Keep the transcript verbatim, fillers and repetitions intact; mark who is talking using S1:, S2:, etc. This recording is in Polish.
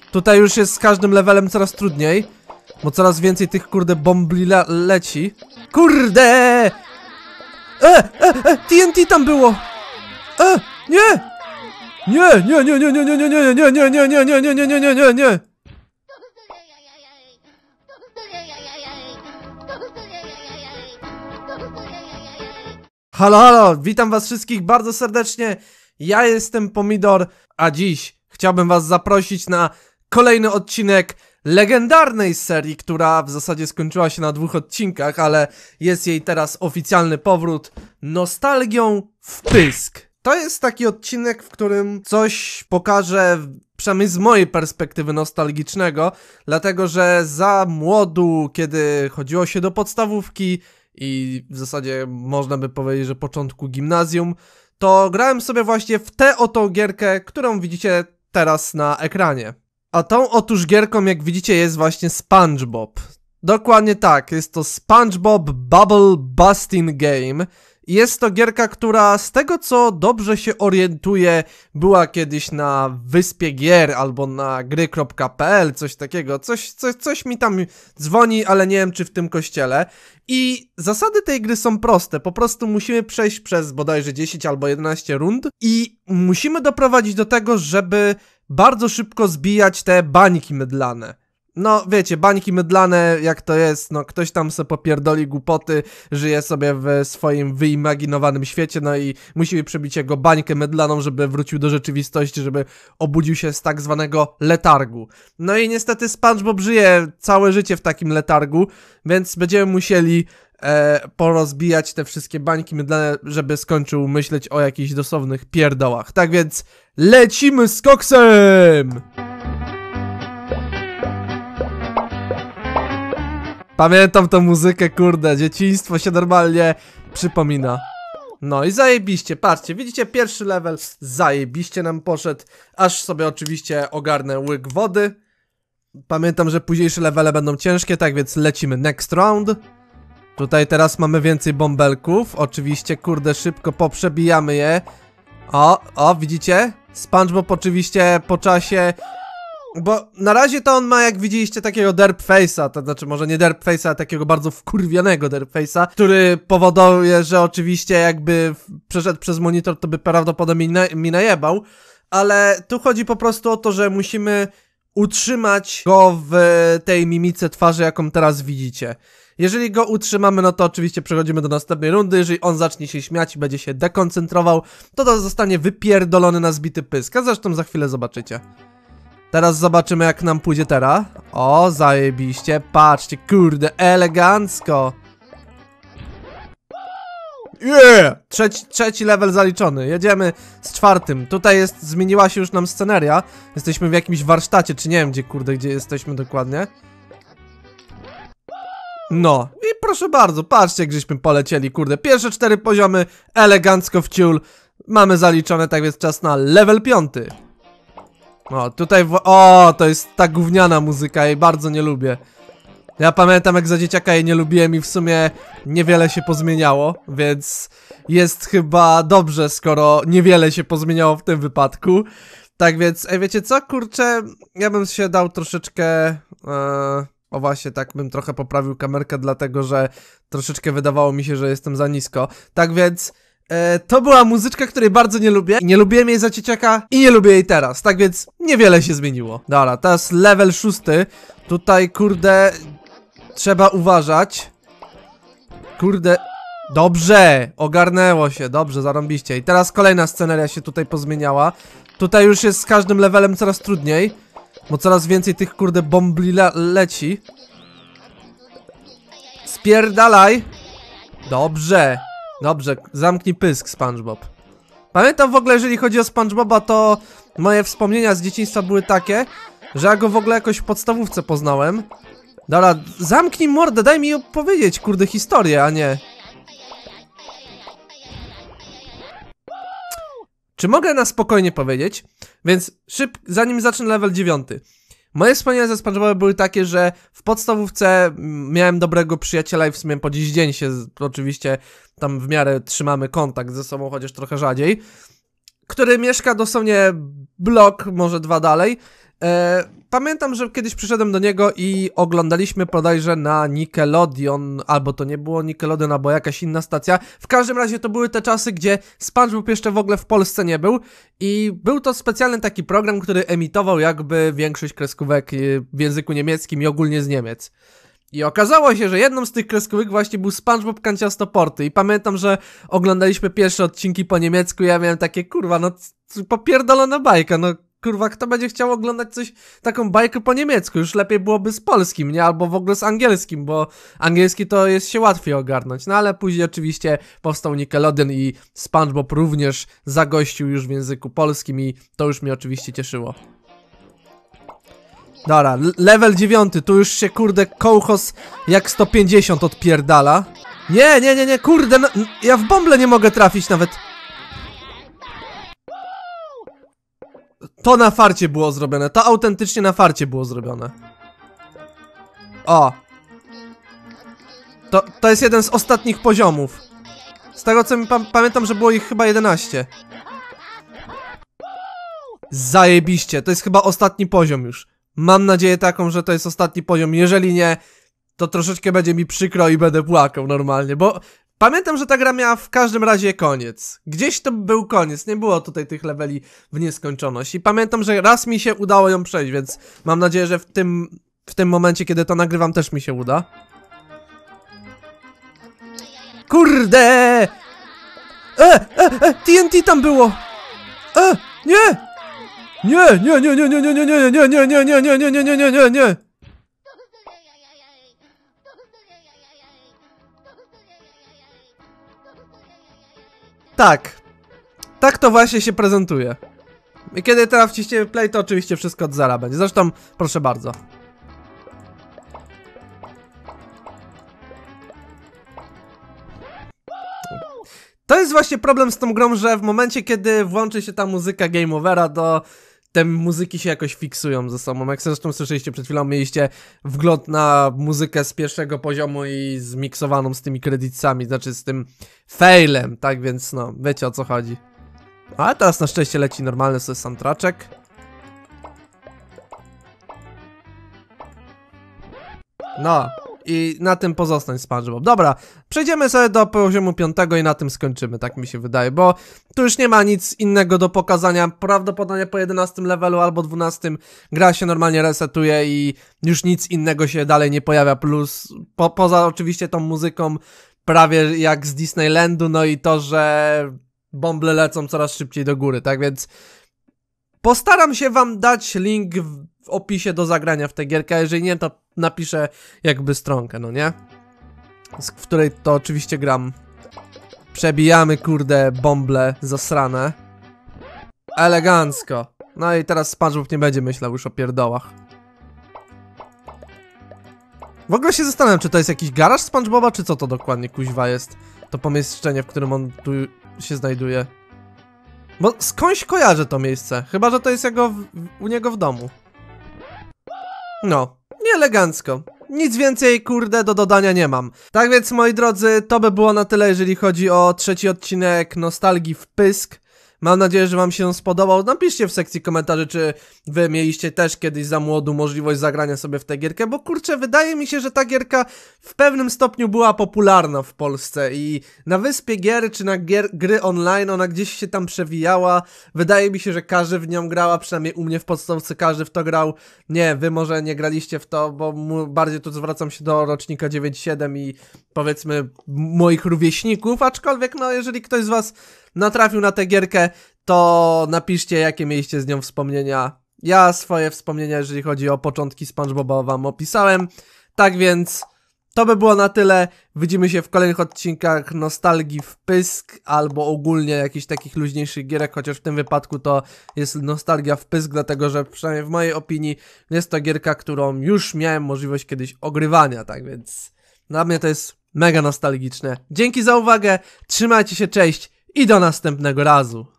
S1: Tutaj już jest z każdym levelem coraz trudniej, bo coraz więcej tych kurde bombli le leci. Kurde! E, e, e, T N T tam było! E, nie! Nie, nie, nie, nie, nie, nie, nie, nie, nie, nie, nie, nie, nie, nie, nie, nie, nie, nie, nie. Halo, halo, witam was wszystkich bardzo serdecznie. Ja jestem Pomidor, a dziś chciałbym was zaprosić na kolejny odcinek legendarnej serii, która w zasadzie skończyła się na dwóch odcinkach, ale jest jej teraz oficjalny powrót. Nostalgią w pysk. To jest taki odcinek, w którym coś pokażę, przynajmniej z mojej perspektywy nostalgicznego, dlatego że za młodu, kiedy chodziło się do podstawówki i w zasadzie można by powiedzieć, że początku gimnazjum, to grałem sobie właśnie w tę oto gierkę, którą widzicie teraz na ekranie. A tą otóż gierką, jak widzicie, jest właśnie SpongeBob. Dokładnie tak, jest to SpongeBob Bubble Busting Game. Jest to gierka, która z tego co dobrze się orientuję, była kiedyś na Wyspie Gier albo na gry kropka p l, coś takiego, coś, coś, coś mi tam dzwoni, ale nie wiem czy w tym kościele. I zasady tej gry są proste, po prostu musimy przejść przez bodajże dziesięć albo jedenaście rund i musimy doprowadzić do tego, żeby bardzo szybko zbijać te bańki mydlane. No wiecie, bańki mydlane, jak to jest, no ktoś tam se popierdoli głupoty, żyje sobie w swoim wyimaginowanym świecie, no i musimy przebić jego bańkę mydlaną, żeby wrócił do rzeczywistości, żeby obudził się z tak zwanego letargu. No i niestety SpongeBob żyje całe życie w takim letargu, więc będziemy musieli e, porozbijać te wszystkie bańki mydlane, żeby skończył myśleć o jakichś dosłownych pierdołach. Tak więc lecimy z koksem! Pamiętam tą muzykę, kurde, dzieciństwo się normalnie przypomina. No i zajebiście, patrzcie, widzicie, pierwszy level zajebiście nam poszedł, aż sobie oczywiście ogarnę łyk wody. Pamiętam, że późniejsze levele będą ciężkie, tak więc lecimy next round. Tutaj teraz mamy więcej bąbelków, oczywiście, kurde, szybko poprzebijamy je. O, o, widzicie? SpongeBob oczywiście po czasie... Bo na razie to on ma, jak widzieliście, takiego derp face'a, to znaczy może nie derp face'a, ale takiego bardzo wkurwionego derp face'a, który powoduje, że oczywiście jakby przeszedł przez monitor, to by prawdopodobnie mi, na, mi najebał, ale tu chodzi po prostu o to, że musimy utrzymać go w tej mimice twarzy, jaką teraz widzicie. Jeżeli go utrzymamy, no to oczywiście przechodzimy do następnej rundy. Jeżeli on zacznie się śmiać i będzie się dekoncentrował, to to zostanie wypierdolony na zbity pysk, a zresztą za chwilę zobaczycie. Teraz zobaczymy, jak nam pójdzie teraz. O, zajebiście, patrzcie, kurde, elegancko. Yeah! Trzeci, trzeci level zaliczony, jedziemy z czwartym. Tutaj jest, zmieniła się już nam sceneria. Jesteśmy w jakimś warsztacie, czy nie wiem gdzie, kurde, gdzie jesteśmy dokładnie. No, i proszę bardzo, patrzcie, jak żeśmy polecieli, kurde. Pierwsze cztery poziomy, elegancko w ciul. Mamy zaliczone, tak więc czas na level piąty. O, tutaj w... O, to jest ta gówniana muzyka, jej bardzo nie lubię. Ja pamiętam, jak za dzieciaka jej nie lubiłem i w sumie niewiele się pozmieniało, więc jest chyba dobrze, skoro niewiele się pozmieniało w tym wypadku. Tak więc, ej, wiecie co, kurczę, ja bym się dał troszeczkę... E, o właśnie, tak bym trochę poprawił kamerkę, dlatego że troszeczkę wydawało mi się, że jestem za nisko. Tak więc... E, to była muzyczka, której bardzo nie lubię. Nie lubiłem jej za dzieciaka i nie lubię jej teraz. Tak więc niewiele się zmieniło. Dobra, teraz level szósty. Tutaj, kurde, trzeba uważać. Kurde, dobrze, ogarnęło się, dobrze, zarąbiście. I teraz kolejna sceneria się tutaj pozmieniała. Tutaj już jest z każdym levelem coraz trudniej, bo coraz więcej tych, kurde, bombli le leci. Spierdalaj. Dobrze. Dobrze, zamknij pysk, SpongeBob. Pamiętam w ogóle, jeżeli chodzi o SpongeBoba, to moje wspomnienia z dzieciństwa były takie, że ja go w ogóle jakoś w podstawówce poznałem. Dobra, zamknij mordę, daj mi opowiedzieć, kurde, historię, a nie... Czy mogę na spokojnie powiedzieć? Więc szybko, zanim zacznę level dziewiąty. Moje wspomnienia ze SpongeBoba były takie, że w podstawówce miałem dobrego przyjaciela i w sumie po dziś dzień się oczywiście tam w miarę trzymamy kontakt ze sobą, chociaż trochę rzadziej, który mieszka dosłownie blok, może dwa dalej E, pamiętam, że kiedyś przyszedłem do niego i oglądaliśmy bodajże na Nickelodeon, albo to nie było Nickelodeon, albo jakaś inna stacja. W każdym razie to były te czasy, gdzie SpongeBob jeszcze w ogóle w Polsce nie był i był to specjalny taki program, który emitował jakby większość kreskówek w języku niemieckim i ogólnie z Niemiec. I okazało się, że jedną z tych kreskówek właśnie był SpongeBob Kanciastoporty i pamiętam, że oglądaliśmy pierwsze odcinki po niemiecku i ja miałem takie, kurwa, no popierdolona bajka, no kurwa, kto będzie chciał oglądać coś, taką bajkę po niemiecku, już lepiej byłoby z polskim, nie? Albo w ogóle z angielskim, bo angielski to jest się łatwiej ogarnąć, no ale później oczywiście powstał Nickelodeon i SpongeBob również zagościł już w języku polskim i to już mnie oczywiście cieszyło. Dobra, level dziewiąty, tu już się kurde kołchos jak sto pięćdziesiąt odpierdala. Nie, nie, nie, nie, kurde, no, ja w bąble nie mogę trafić nawet. To na farcie było zrobione, to autentycznie na farcie było zrobione. O. To, to jest jeden z ostatnich poziomów. Z tego co mi pa pamiętam, że było ich chyba jedenaście. Zajebiście, to jest chyba ostatni poziom już. Mam nadzieję taką, że to jest ostatni poziom. Jeżeli nie, to troszeczkę będzie mi przykro i będę płakał normalnie, bo pamiętam, że ta gra miała w każdym razie koniec. Gdzieś to był koniec, nie było tutaj tych leveli w nieskończoność. I pamiętam, że raz mi się udało ją przejść, więc mam nadzieję, że w tym, w tym momencie, kiedy to nagrywam, też mi się uda. Kurde! E, e, e, T N T tam było! E, nie! Nie, nie, nie, nie, nie, nie, nie, nie, nie, nie, nie, nie, nie, nie, nie, nie, nie, nie, nie. Tak. Tak to właśnie się prezentuje. I kiedy teraz wciśniemy play, to oczywiście wszystko od zera będzie. Zresztą, proszę bardzo. To jest właśnie problem z tą grą, że w momencie, kiedy włączy się ta muzyka Game Overa, to te muzyki się jakoś fiksują ze sobą. Jak zresztą słyszeliście przed chwilą, mieliście wgląd na muzykę z pierwszego poziomu i zmiksowaną z tymi kredytami, znaczy z tym failem, tak więc no, wiecie o co chodzi. Ale teraz na szczęście leci normalny sobie soundtraczek. No. I na tym pozostań SpongeBob. Dobra, przejdziemy sobie do poziomu piątego i na tym skończymy, tak mi się wydaje, bo tu już nie ma nic innego do pokazania. Prawdopodobnie po jedenastym levelu albo dwunastym gra się normalnie resetuje i już nic innego się dalej nie pojawia, plus po, poza oczywiście tą muzyką prawie jak z Disneylandu, no i to, że bąble lecą coraz szybciej do góry, tak więc postaram się wam dać link w, w opisie do zagrania w tę gierkę, jeżeli nie, to napiszę jakby stronkę, no nie? Z, w której to oczywiście gram. Przebijamy, kurde, bąble zasrane. Elegancko. No i teraz SpongeBob nie będzie myślał już o pierdołach. W ogóle się zastanawiam, czy to jest jakiś garaż SpongeBoba, czy co to dokładnie kuźwa jest? To pomieszczenie, w którym on tu się znajduje. Bo skądś kojarzę to miejsce. Chyba, że to jest jego w, u niego w domu. No, nie elegancko. Nic więcej, kurde, do dodania nie mam. Tak więc, moi drodzy, to by było na tyle, jeżeli chodzi o trzeci odcinek Nostalgii w Pysk. Mam nadzieję, że wam się on spodobał. Napiszcie w sekcji komentarzy, czy wy mieliście też kiedyś za młodu możliwość zagrania sobie w tę gierkę, bo kurczę, wydaje mi się, że ta gierka w pewnym stopniu była popularna w Polsce i na Wyspie Gier, czy na gier, gry online, ona gdzieś się tam przewijała. Wydaje mi się, że każdy w nią grał, a przynajmniej u mnie w podstawce każdy w to grał. Nie, wy może nie graliście w to, bo bardziej tu zwracam się do rocznika dziewięć siedem i powiedzmy moich rówieśników, aczkolwiek no, jeżeli ktoś z was natrafił na tę gierkę, to napiszcie, jakie mieliście z nią wspomnienia. Ja swoje wspomnienia, jeżeli chodzi o początki SpongeBoba, wam opisałem. Tak więc to by było na tyle. Widzimy się w kolejnych odcinkach Nostalgii w Pysk, albo ogólnie jakichś takich luźniejszych gierek, chociaż w tym wypadku to jest Nostalgia w Pysk, dlatego że przynajmniej w mojej opinii jest to gierka, którą już miałem możliwość kiedyś ogrywania, tak więc dla mnie to jest mega nostalgiczne. Dzięki za uwagę, trzymajcie się, cześć i do następnego razu.